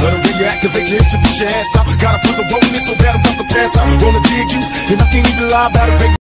Love the way you activate your hips and put your ass out. Gotta put the roll in so bad I'm about to pass out. Wanna dig you, and I can't even lie about it, baby.